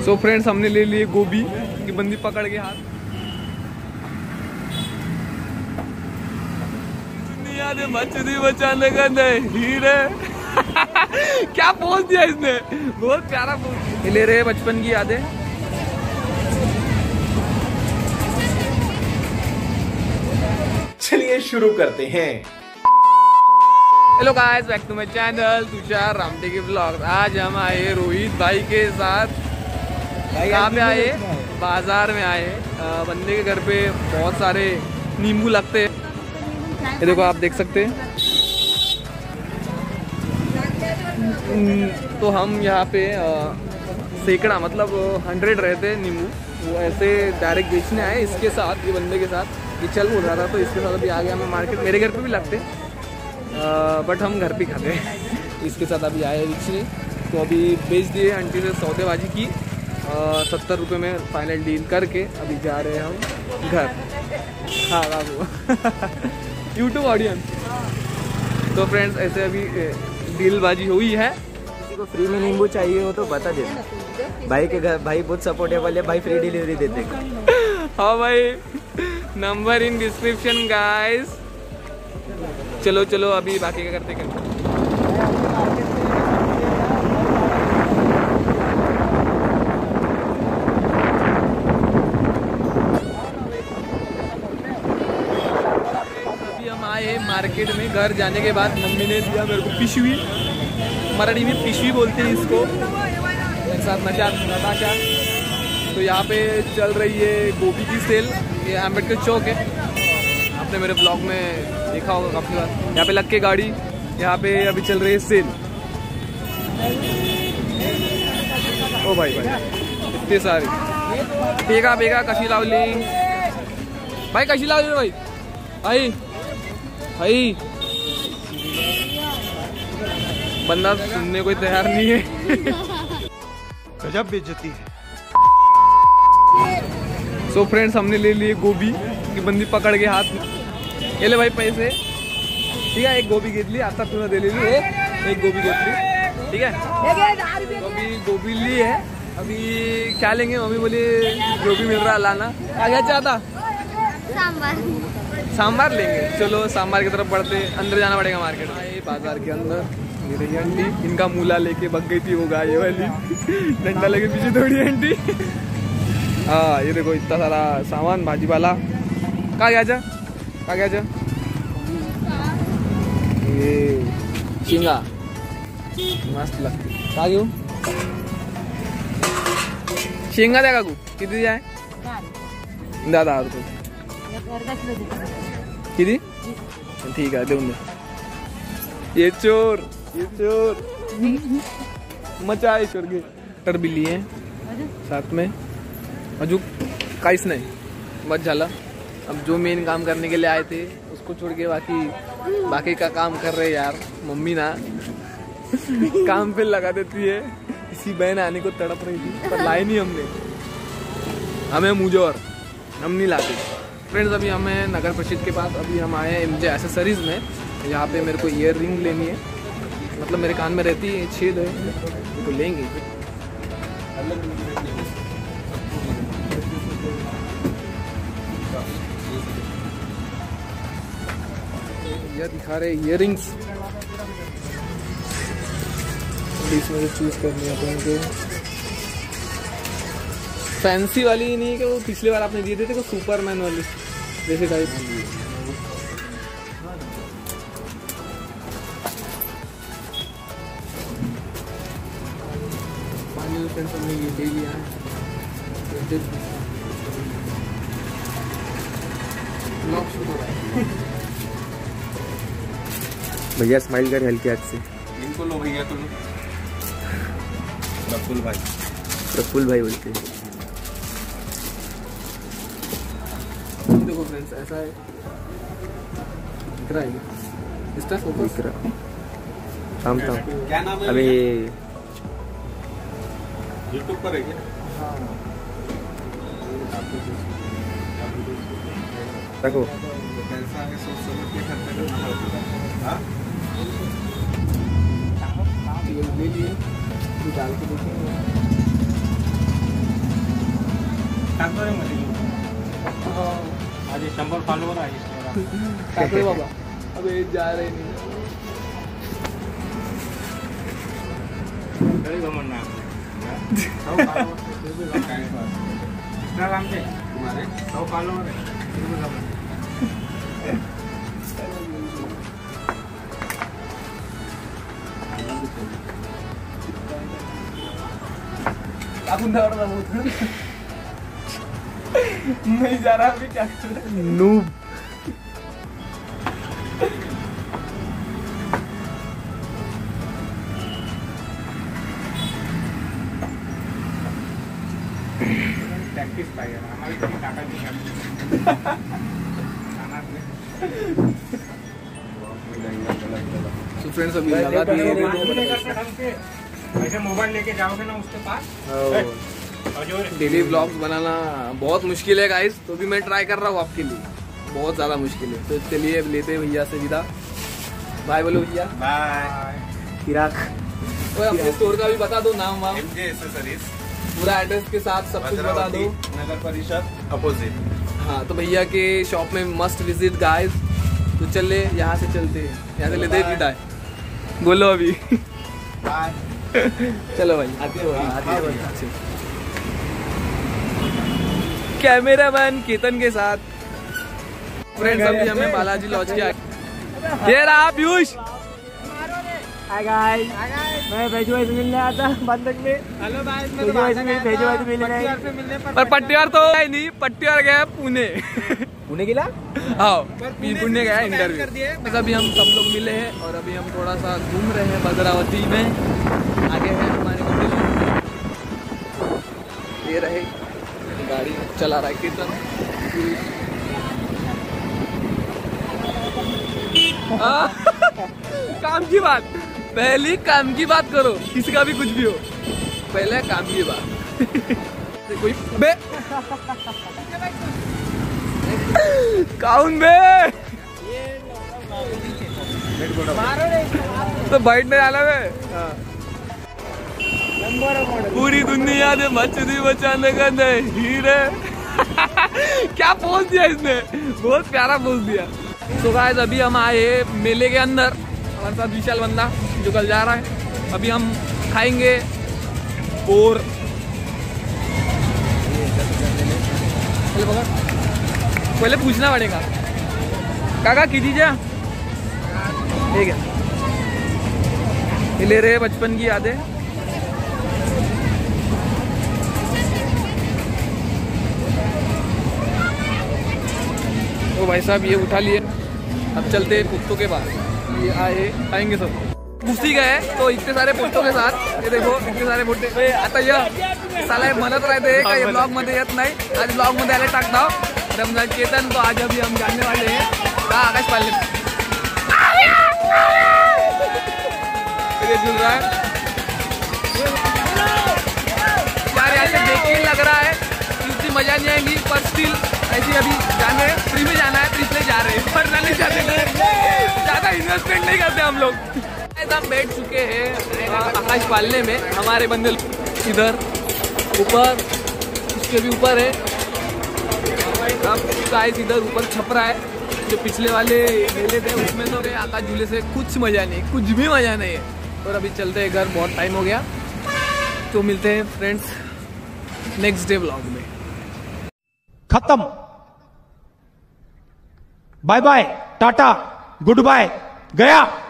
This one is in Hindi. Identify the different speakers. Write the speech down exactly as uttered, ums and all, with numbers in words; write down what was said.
Speaker 1: सो फ्रेंड्स हमने ले लिए गोभी की बंदी पकड़ के हाथ। दुनिया ने मछली बचाने का नहीं रे। क्या पोज दिया इसने, बहुत प्यारा पोज। ले रहे बचपन की यादें।
Speaker 2: चलिए शुरू करते हैं।
Speaker 1: Hello guys, back to my channel Tushar Ramte के ब्लॉग। आज हम आए रोहित भाई के साथ। कहाँ पे आए? बाजार में आए। बंदे के घर पे बहुत सारे नींबू लगते हैं। ये देखो, आप देख सकते हैं। तो हम यहाँ पे सैकड़ा मतलब हंड्रेड रहते नींबू, वो ऐसे डायरेक्ट बेचने आए इसके साथ, ये बंदे के साथ। ये चल बोल रहा था तो इसके साथ अभी आ गया मैं मार्केट। मेरे घर पे भी लगते, बट हम घर पे खाते हैं। इसके साथ अभी आए रिक्शे, तो अभी बेच दिए आंटी से सौदेबाजी की। सत्तर रुपये में फाइनल डील करके अभी जा रहे हैं हम घर। हाँ बाबू। YouTube audience. तो फ्रेंड्स ऐसे अभी डीलबाजी हुई है।
Speaker 3: किसी को फ्री में नींबू चाहिए हो तो बता देना। भाई के घर भाई बहुत सपोर्टेबल है, भाई फ्री डिलीवरी देते।
Speaker 1: हाँ भाई, नंबर इन डिस्क्रिप्शन गाइस। चलो चलो अभी बाकी क्या करते करते अभी हम आए हैं मार्केट में। घर जाने के बाद मम्मी ने दिया मेरे को पिशवी, मराठी में पिशवी बोलते हैं इसको। मेरे साथ नशा नताशा। तो यहाँ पे चल रही है गोभी की सेल। ये अम्बेडकर चौक है, आपने मेरे ब्लॉग में देखा होगा काफी बार। यहाँ पे लग के गाड़ी, यहाँ पे अभी चल रही है सेल। ओ भाई भाई इतने सारे बेगा बेगा कशी लावली भाई, कशी लावली भाई भाई भाई। बंदा सुनने को तैयार नहीं है।
Speaker 2: गजब बेइज्जती है।
Speaker 1: सो फ्रेंड्स हमने ले लिए गोभी की बंदी पकड़ के हाथ में। ये ले भाई पैसे, ठीक है। एक गोभी घेतली आता तुला दे ली, एक गोभी घेतली, ठीक है। तो अभी गोभी ली है, अभी क्या लेंगे? मम्मी बोली जो भी मिल रहा है लाना। आ गया चाहता सांबार सांबार लेंगे। चलो सांबार की तरफ बढ़ते, अंदर जाना पड़ेगा मार्केट में। बाजार के अंदर ये रही आंटी, इनका मूला लेके भग गई थी वो गाय वाली। डंडा लगे पीछे थोड़ी आंटी। हाँ ये देखो इतना सारा सामान भाजी वाला। कहाँ गया जा कहाँ गया जा ये शिंगा मस्त लगती। कहाँ घेऊ शेंगा द्या काकू, किती जाय? दहा दहा रुपये किती? ठीक आहे देऊन दे। ये चोर ये चोर मचा आहे चोर घे। टर भी लिए साथ में, अजू काहीच नाही, बस झाला। अब जो मेन काम करने के लिए आए थे उसको छोड़ के बाकी बाकी का काम कर रहे यार। मम्मी ना काम पे लगा देती है। इसी बहन आने को तड़प रही थी पर लाई नहीं हमने। हमें मुझोर हम नहीं लाते। फ्रेंड्स अभी हमें नगर परिषद के पास अभी हम आए हैं एम जे एसेसरीज में। यहाँ पे मेरे को ईयर रिंग लेनी है, मतलब मेरे कान में रहती है, छेद है तो लेंगे। यह दिखा रहे इयरिंग्स, इसमें से चूज करनी है अपन को। फैंसी वाली नहीं कि वो पिछले बार आपने दिए थे, वो सुपरमैन वाली जैसे टाइप। फाइनल फ्रेंड्स हमने ये ले लिया है।
Speaker 3: भैया स्माइल कर हल्के हाथ से।
Speaker 2: इनको लो भैया, तुम प्रफुल भाई
Speaker 3: प्रफुल भाई बोलते हैं।
Speaker 1: देखो फ्रेंड्स ऐसा है, दिख रहा है इसका फोकस
Speaker 3: दिख रहा। थाम थाम
Speaker 2: क्या नाम है
Speaker 3: अभी
Speaker 2: यूट्यूब पर है क्या?
Speaker 1: हाँ
Speaker 3: रखो।
Speaker 2: कैसा है सोच समझ के करते हैं। हाँ
Speaker 1: ले लिए, डाल के देखेंगे।
Speaker 4: आज शंभर फॉलोवर आहे
Speaker 1: टाकले बाबा अबे जा रहे नहीं
Speaker 4: इंस्टाग्राम पे तुम्हारे सौ फॉलोवर है
Speaker 1: नहीं जा रहा अभी क्या
Speaker 3: नूब
Speaker 4: प्रैक्टिस पाहिजे आम्हाला तरी टाका नाही
Speaker 1: तो फ्रेंड्स अभी लगा दिए
Speaker 4: ऐसे मोबाइल लेके जाओगे ना उसके पास
Speaker 1: डेली व्लॉग्स बनाना बहुत मुश्किल है गाइस, तो भी मैं ट्राई कर रहा हूँ आपके लिए, बहुत ज़्यादा मुश्किल है। तो चलिए अब लेते हैं भैया से विदा। बाय बोलो भैया।
Speaker 2: बाय।
Speaker 3: फिराक
Speaker 1: और अपने स्टोर का भी बता दो नाम वाम,
Speaker 2: एमजे एक्सेसरीज,
Speaker 1: पूरा एड्रेस के साथ सब कुछ बता दो।
Speaker 2: नगर परिषद अपोजिट।
Speaker 1: हाँ तो भैया के शॉप में मस्ट विजिट गाइस। तो चले यहाँ से चलते हैं, यहाँ से लेते हैं विदा। बोलो अभी
Speaker 2: बाय।
Speaker 1: चलो भाई
Speaker 3: आते हो आते हो
Speaker 1: कैमरामैन केतन के साथ। फ्रेंड्स अभी हमें बालाजी लॉज के ये रहा पीयूष।
Speaker 3: हाय गाइस, मैं भेजू भाई से मिलने आया था बंधक में।
Speaker 4: हेलो गाइस, मैं
Speaker 3: भेजू भाई से मिल भेजू भाई से मिलने
Speaker 4: पट्टीवार पे मिलने पर
Speaker 1: पर पट्टीवार तो है नहीं, पट्टीवार गया पुणे।
Speaker 3: पुणे गिला
Speaker 1: हाँ
Speaker 4: पुणे
Speaker 1: पुणे गया
Speaker 4: से बैन
Speaker 1: इंटरव्यू।
Speaker 4: कर दिए।
Speaker 1: बस अभी हम सब लोग मिले हैं और अभी हम थोड़ा सा घूम रहे हैं भद्रावती में। आगे है हमारे मंदिर, ये रहे गाड़ी चला रहा है केतन। हाँ, काम की बात, पहली काम की बात करो, किसी का भी कुछ भी हो, पहले काम की बात। कोई बे काउन बे तो बैठने जाना बे। पूरी दुनिया ने मछली बचाने का नहीं रे। क्या पोज दिया इसने, बहुत प्यारा पोज दिया। तो गाइस अभी हम आए मेले के अंदर, हमारे साथ विशाल बंदा जो कल जा रहा है। अभी हम खाएंगे और पहले पूछना पड़ेगा काका की दीजिए। ठीक है, ये ले रहे बचपन की यादें। तो भाई साहब ये उठा लिए, अब चलते हैं पुस्तों के पास। ये आए आएंगे सब घुसी गए तो इतने सारे पुस्तों के साथ। ये देखो इतने सारे पुट्टे आता ये साला म्हणत राहते का ये ब्लॉग मध्ये येत नाही, आज ब्लॉग मध्ये आले टाकता रमजान केतन। तो आज अभी हम जाने वाले हैं कहाँ, आकाश पालने झूल रहा है यार। यहाँ से देख के लग रहा है कि उतनी मजा नहीं आएगी, पर स्टिल ऐसी अभी जाने फ्री में जाना है तो इसलिए जा रहे हैं, वरना नहीं जाते, ज्यादा इन्वेस्टमेंट नहीं करते हम लोग। हम बैठ चुके हैं आकाश पालने में, हमारे बंदे इधर ऊपर, उसके भी ऊपर है। अब गाइस इधर ऊपर छपरा है, जो पिछले वाले मेले थे उसमें तो गए आकाश झूले से कुछ मजा नहीं, कुछ भी मजा नहीं है। और अभी चलते हैं घर, बहुत टाइम हो गया। तो मिलते हैं फ्रेंड्स नेक्स्ट डे व्लॉग में।
Speaker 5: खत्म, bye bye, tata, goodbye, गया।